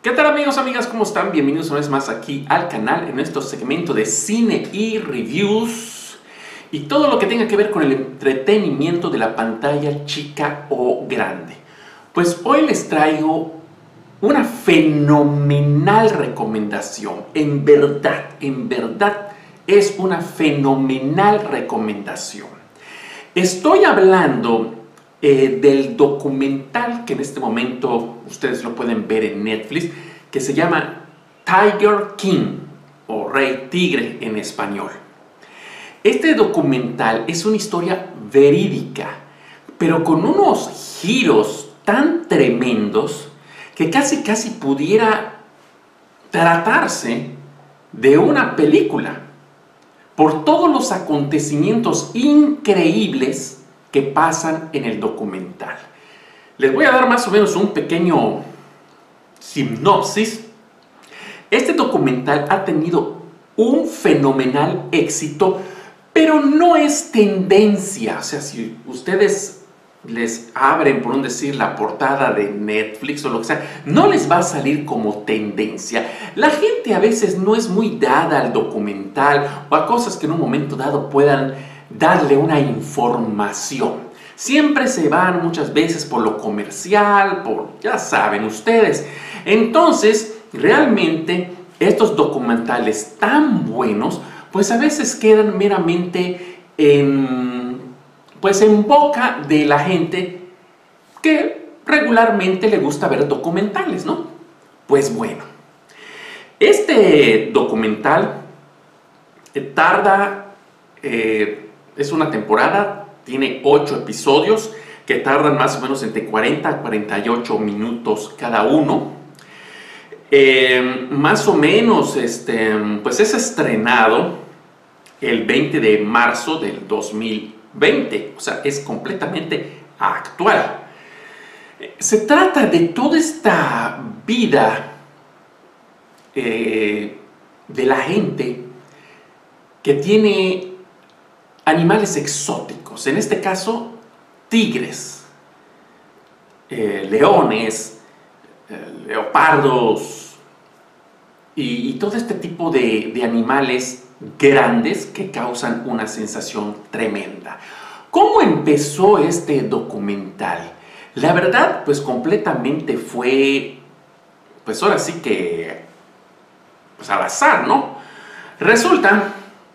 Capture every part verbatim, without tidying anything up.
¿Qué tal amigos, amigas? ¿Cómo están? Bienvenidos una vez más aquí al canal en nuestro segmento de cine y reviews y todo lo que tenga que ver con el entretenimiento de la pantalla chica o grande. Pues hoy les traigo una fenomenal recomendación. En verdad, en verdad es una fenomenal recomendación. Estoy hablando Eh, del documental que en este momento ustedes lo pueden ver en Netflix, que se llama Tiger King o Rey Tigre en español. Este documental es una historia verídica, pero con unos giros tan tremendos que casi casi pudiera tratarse de una película, por todos los acontecimientos increíbles que pasan en el documental. Les voy a dar más o menos un pequeño sinopsis. Este documental ha tenido un fenomenal éxito, pero no es tendencia. O sea, si ustedes les abren, por un decir, la portada de Netflix o lo que sea, no les va a salir como tendencia. La gente a veces no es muy dada al documental o a cosas que en un momento dado puedan darle una información. Siempre se van muchas veces por lo comercial, por, ya saben ustedes. Entonces, realmente estos documentales tan buenos, pues a veces quedan meramente en, pues en boca de la gente que regularmente le gusta ver documentales, ¿no? Pues bueno, este documental eh, tarda... Eh, Es una temporada, tiene ocho episodios que tardan más o menos entre cuarenta a cuarenta y ocho minutos cada uno. Eh, más o menos, este, pues es estrenado el veinte de marzo del dos mil veinte, o sea, es completamente actual. Se trata de toda esta vida eh, de la gente que tiene animales exóticos, en este caso tigres, eh, leones, eh, leopardos y, y todo este tipo de, de animales grandes que causan una sensación tremenda. ¿Cómo empezó este documental? La verdad, pues completamente fue, pues ahora sí que, pues al azar, ¿no? Resulta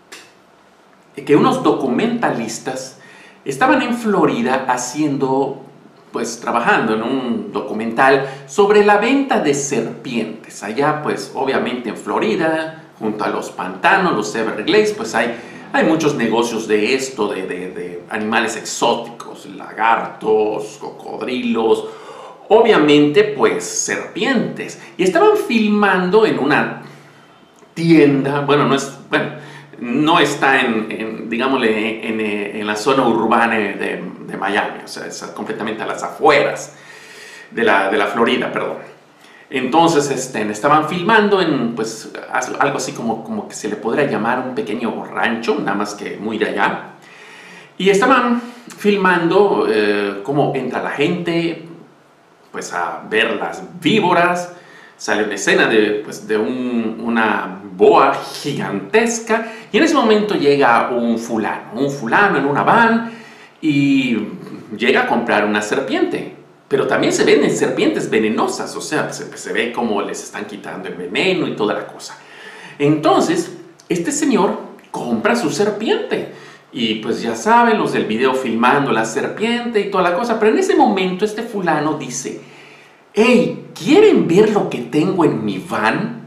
que unos documentalistas estaban en Florida haciendo, pues trabajando en un documental sobre la venta de serpientes. Allá, pues obviamente en Florida, junto a los pantanos, los Everglades, pues hay, hay muchos negocios de esto, de, de, de animales exóticos, lagartos, cocodrilos, obviamente pues serpientes. Y estaban filmando en una tienda, bueno, no es, bueno, no está en, en digámosle, en, en la zona urbana de, de Miami, o sea, es completamente a las afueras de la, de la Florida, perdón. Entonces, este, estaban filmando en, pues, algo así como, como que se le podría llamar un pequeño rancho, nada más que muy de allá. Y estaban filmando eh, cómo entra la gente, pues, a ver las víboras. Sale una escena de, pues, de un, una boa gigantesca y en ese momento llega un fulano, un fulano en una van y llega a comprar una serpiente. Pero también se ven serpientes venenosas, o sea, se, se ve cómo les están quitando el veneno y toda la cosa. Entonces, este señor compra su serpiente y pues ya saben los del video filmando la serpiente y toda la cosa, pero en ese momento este fulano dice: hey, ¿quieren ver lo que tengo en mi van?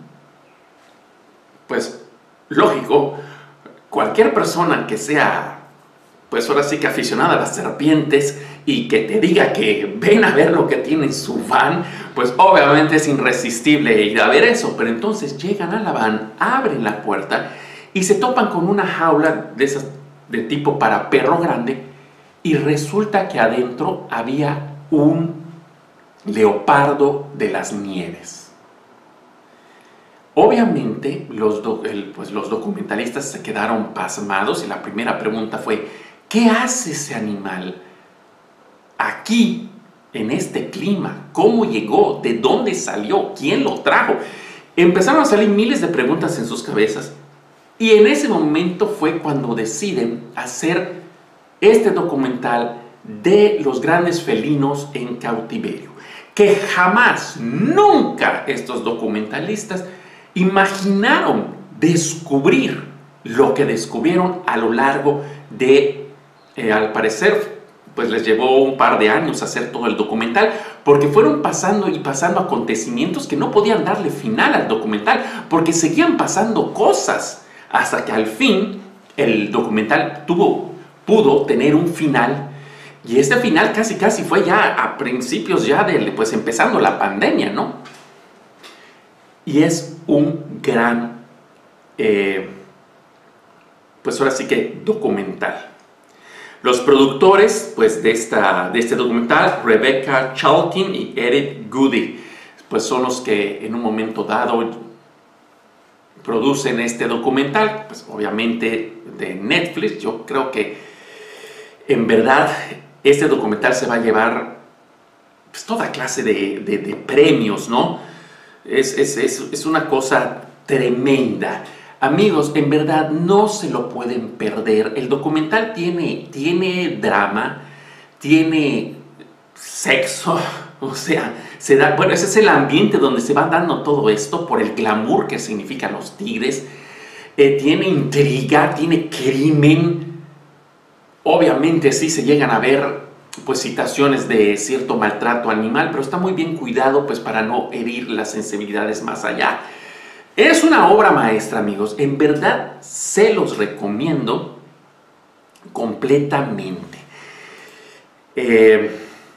Pues, lógico, cualquier persona que sea, pues ahora sí que aficionada a las serpientes y que te diga que ven a ver lo que tiene en su van, pues obviamente es irresistible ir a ver eso. Pero entonces llegan a la van, abren la puerta y se topan con una jaula de esas de tipo para perro grande y resulta que adentro había un leopardo de las nieves. Obviamente los, do, el, pues los documentalistas se quedaron pasmados y la primera pregunta fue: ¿qué hace ese animal aquí en este clima? ¿Cómo llegó? ¿De dónde salió? ¿Quién lo trajo? Empezaron a salir miles de preguntas en sus cabezas y en ese momento fue cuando deciden hacer este documental de los grandes felinos en cautiverio, que jamás, nunca estos documentalistas imaginaron descubrir lo que descubrieron a lo largo de, eh, al parecer, pues les llevó un par de años hacer todo el documental, porque fueron pasando y pasando acontecimientos que no podían darle final al documental, porque seguían pasando cosas, hasta que al fin el documental tuvo, pudo tener un final, y este final casi casi fue ya a principios ya de, pues empezando la pandemia, ¿no? Y es un gran, eh, pues ahora sí que documental. Los productores pues, de, esta, de este documental, Rebecca Chalkin y Eric Goody, pues son los que en un momento dado producen este documental, pues obviamente de Netflix. Yo creo que en verdad este documental se va a llevar pues, toda clase de, de, de premios, ¿no? Es, es, es, es una cosa tremenda. Amigos, en verdad no se lo pueden perder. El documental tiene, tiene drama, tiene sexo, o sea, se da, bueno, ese es el ambiente donde se va dando todo esto por el glamour que significan los tigres. Eh, tiene intriga, tiene crimen. Obviamente sí se llegan a ver pues situaciones de cierto maltrato animal, pero está muy bien cuidado pues para no herir las sensibilidades más allá. Es una obra maestra, amigos. En verdad, se los recomiendo completamente. Eh,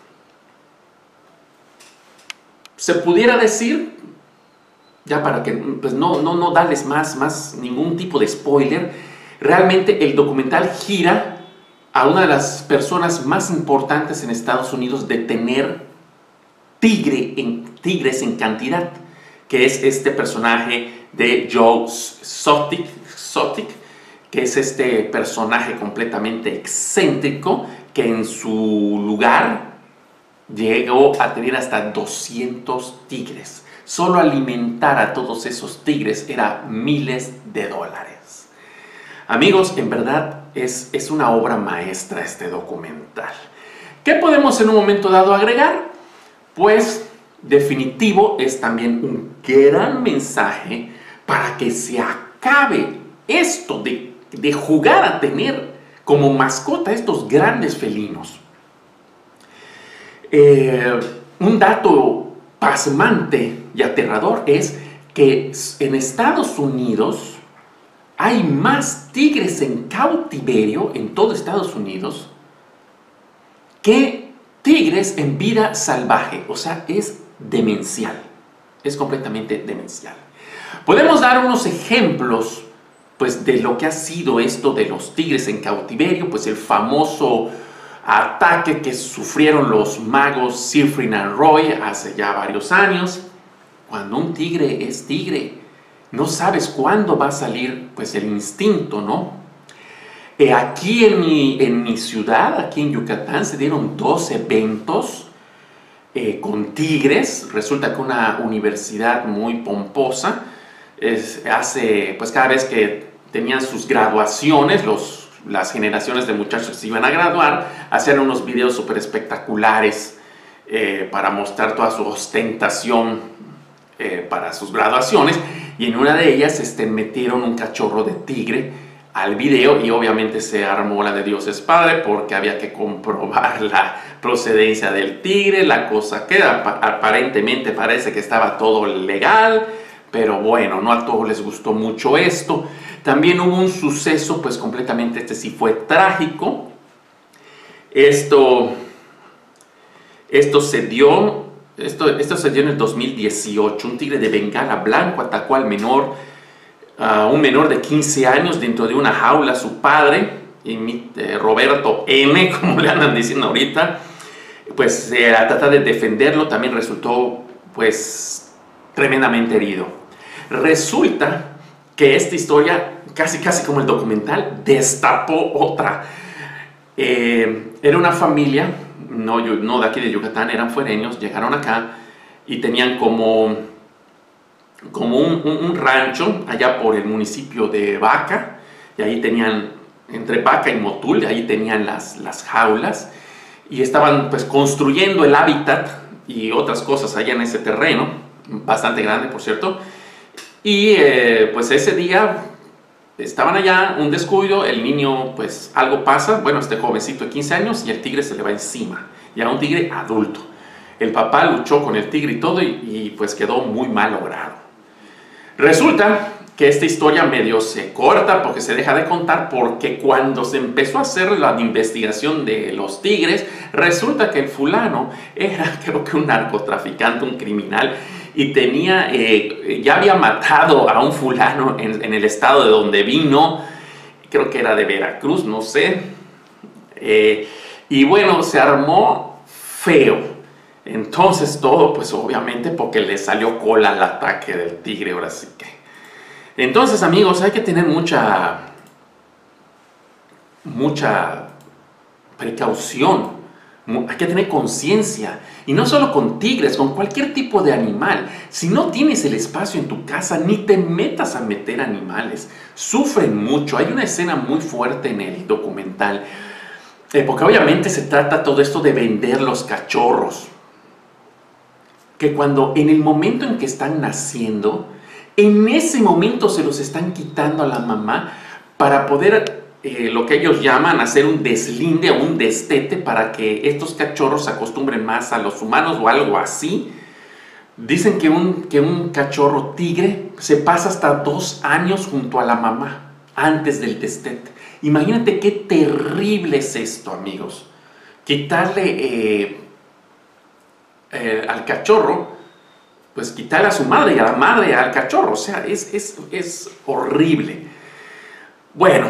se pudiera decir, ya para que pues no, no, no darles más, más ningún tipo de spoiler, realmente el documental gira a una de las personas más importantes en Estados Unidos de tener tigre en, tigres en cantidad, que es este personaje de Joe Exotic, Exotic, que es este personaje completamente excéntrico, que en su lugar llegó a tener hasta doscientos tigres. Solo alimentar a todos esos tigres era miles de dólares. Amigos, en verdad es, es una obra maestra este documental. ¿Qué podemos en un momento dado agregar? Pues definitivo es también un gran mensaje para que se acabe esto de, de jugar a tener como mascota estos grandes felinos. Eh, un dato pasmante y aterrador es que en Estados Unidos hay más tigres en cautiverio en todo Estados Unidos que tigres en vida salvaje. O sea, es demencial, es completamente demencial. Podemos dar unos ejemplos pues, de lo que ha sido esto de los tigres en cautiverio, pues el famoso ataque que sufrieron los magos Siegfried y Roy hace ya varios años. Cuando un tigre es tigre, no sabes cuándo va a salir pues, el instinto, ¿no? Eh, aquí en mi, en mi ciudad, aquí en Yucatán, se dieron dos eventos eh, con tigres. Resulta que una universidad muy pomposa es, hace, pues cada vez que tenían sus graduaciones, los, las generaciones de muchachos que se iban a graduar, hacían unos videos súper espectaculares eh, para mostrar toda su ostentación eh, para sus graduaciones. Y en una de ellas este, metieron un cachorro de tigre al video y obviamente se armó la de Dios es Padre porque había que comprobar la procedencia del tigre, la cosa que aparentemente parece que estaba todo legal, pero bueno, no a todos les gustó mucho esto. También hubo un suceso, pues completamente, este sí fue trágico. Esto, esto se dio, esto, esto se dio en el dos mil dieciocho, un tigre de Bengala blanco atacó al menor, a un menor de quince años dentro de una jaula. Su padre, eh, Roberto M, como le andan diciendo ahorita, pues eh, a tratar de defenderlo también resultó pues tremendamente herido. Resulta que esta historia, casi casi como el documental, destapó otra. Eh, era una familia no, no de aquí de Yucatán, eran fuereños, llegaron acá y tenían como, como un, un, un rancho allá por el municipio de Vaca, y ahí tenían, entre Vaca y Motul, y ahí tenían las, las jaulas, y estaban pues construyendo el hábitat y otras cosas allá en ese terreno, bastante grande por cierto, y eh, pues ese día estaban allá, un descuido, el niño pues algo pasa, bueno, este jovencito de quince años, y el tigre se le va encima, ya un tigre adulto. El papá luchó con el tigre y todo, y, y pues quedó muy mal logrado. Resulta que esta historia medio se corta porque se deja de contar, porque cuando se empezó a hacer la investigación de los tigres, resulta que el fulano era, creo que un narcotraficante, un criminal, y tenía, eh, ya había matado a un fulano en, en el estado de donde vino, creo que era de Veracruz, no sé, eh, y bueno, se armó feo. Entonces todo, pues obviamente porque le salió cola al ataque del tigre, ahora sí que. Entonces, amigos, hay que tener mucha, mucha precaución, hay que tener conciencia, y no solo con tigres, con cualquier tipo de animal. Si no tienes el espacio en tu casa, ni te metas a meter animales, sufren mucho. Hay una escena muy fuerte en el documental, eh, porque obviamente se trata todo esto de vender los cachorros, que cuando en el momento en que están naciendo, en ese momento se los están quitando a la mamá para poder, eh, lo que ellos llaman, hacer un deslinde o un destete para que estos cachorros se acostumbren más a los humanos o algo así. Dicen que un, que un cachorro tigre se pasa hasta dos años junto a la mamá antes del destete. Imagínate qué terrible es esto, amigos. Quitarle eh, eh, al cachorro, pues quitarle a su madre y a la madre al cachorro. O sea, es, es, es horrible. Bueno,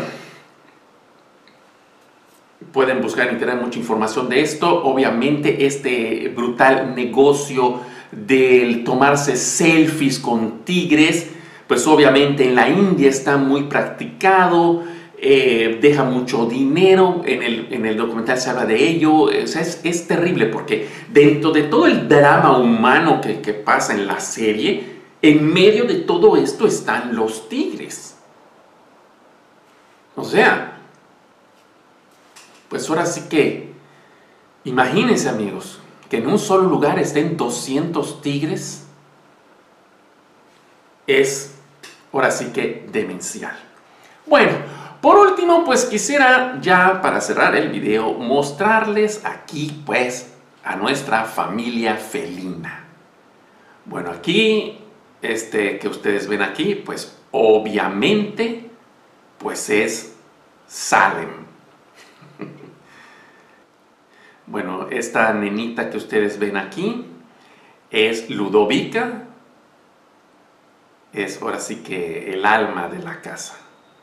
pueden buscar en internet mucha información de esto. Obviamente este brutal negocio del tomarse selfies con tigres, pues obviamente en la India está muy practicado, eh, deja mucho dinero, en el, en el documental se habla de ello. O sea, es, es terrible porque dentro de todo el drama humano que, que pasa en la serie, en medio de todo esto están los tigres. O sea, pues ahora sí que, imagínense, amigos, que en un solo lugar estén doscientos tigres. Es, ahora sí que, demencial. Bueno, por último, pues quisiera ya para cerrar el video mostrarles aquí pues a nuestra familia felina. Bueno, aquí, este que ustedes ven aquí, pues obviamente, pues es Salem. Bueno, esta nenita que ustedes ven aquí es Ludovica. Es ahora sí que el alma de la casa.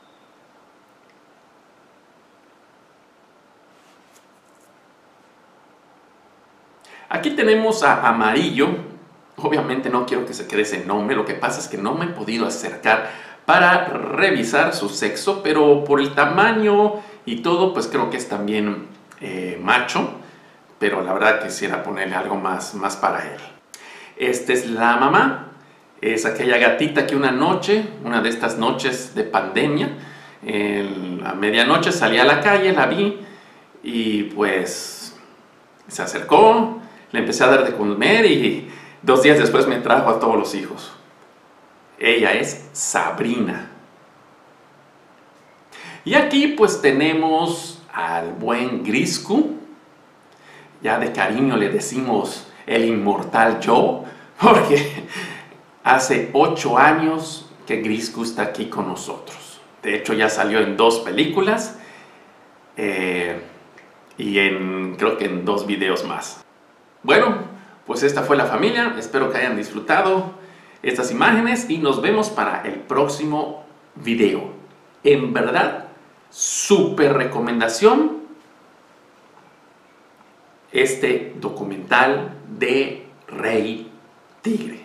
Aquí tenemos a Amarillo. Obviamente no quiero que se quede ese nombre, lo que pasa es que no me he podido acercar para revisar su sexo, pero por el tamaño y todo, pues creo que es también eh, macho, pero la verdad quisiera ponerle algo más, más para él. Esta es la mamá, es aquella gatita que una noche, una de estas noches de pandemia, en, a medianoche salí a la calle, la vi y pues se acercó, le empecé a dar de comer y dos días después me trajo a todos los hijos. Ella es Sabrina. Y aquí pues tenemos al buen Grisku. Ya de cariño le decimos el inmortal Joe, porque hace ocho años que Grisku está aquí con nosotros. De hecho ya salió en dos películas eh, y en, creo que en dos videos más. Bueno, pues esta fue la familia. Espero que hayan disfrutado estas imágenes y nos vemos para el próximo video. En verdad, súper recomendación este documental de Rey Tigre.